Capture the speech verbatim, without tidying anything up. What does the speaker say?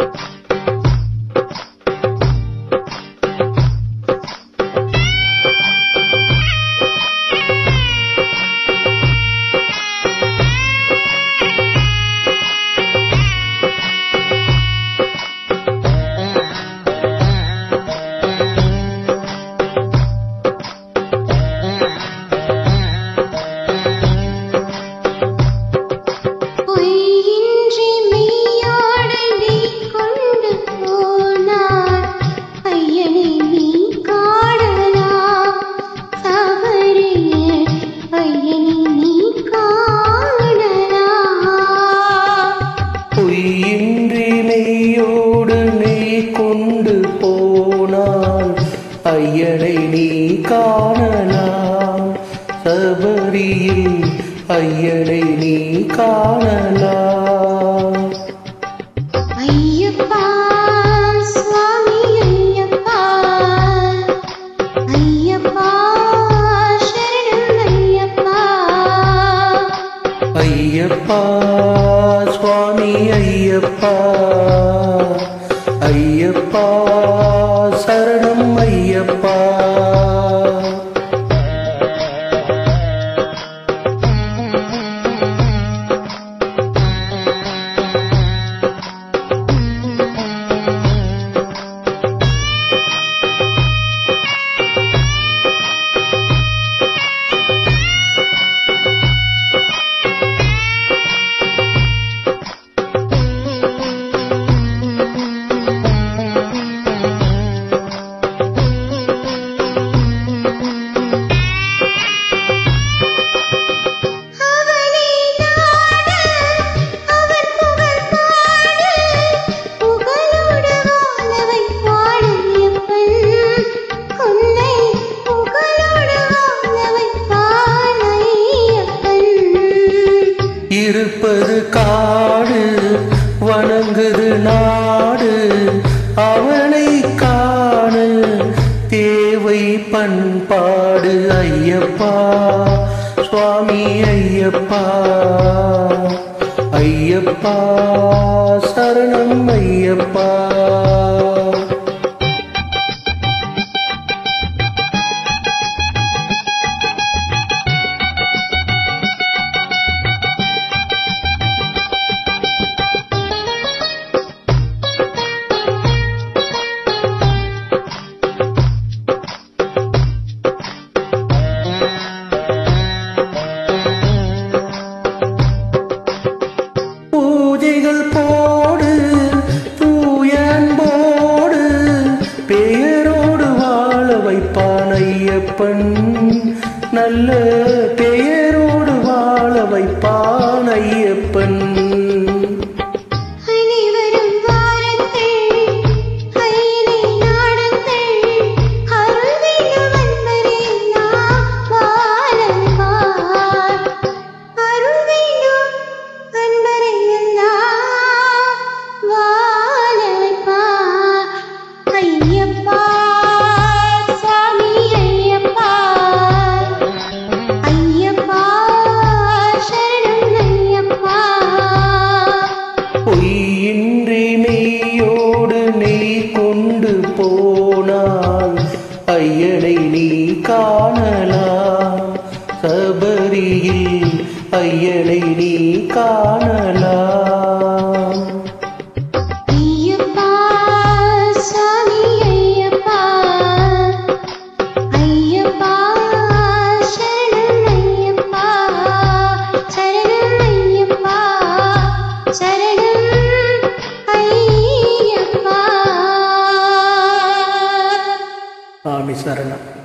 ஐயனை நீ காணலாம் சபரியில் ஐயனை நீ காணலாம். ஐயப்பா சுவாமி ஐயப்பா ஐயப்பா சரணம் ஐயப்பா ஐயப்பா சுவாமி ஐயப்பா ஐயப்பா சரணம் ஐயப்பா. இருப்பது காடு வணங்குது நாடு அவனை காண தேவை பண்பாடு. ஐயப்பா சுவாமி ஐயப்பா ஐயப்பா சரணம் ஐயப்பா. பூஜைகள் போடு தூயன்போடு பெயரோடு வாழ வைப்பான் ஐயப்பன் நல்ல பெயரோடு வாழ வைப்பான் ஐயப்பன். பொய்யின்றி மெய்யோடு நெய் கொண்டு போனால் ஐயனை நீ காணலாம் சபரியில் ஐயனை நீ காணலாம். ஐயப்பா சுவாமி ஐயப்பா ஐயப்பா சரணம் ஐயப்பா சரணம் ஐயப்பா சரணம் ஐயப்பா. ஆமி சரணம்.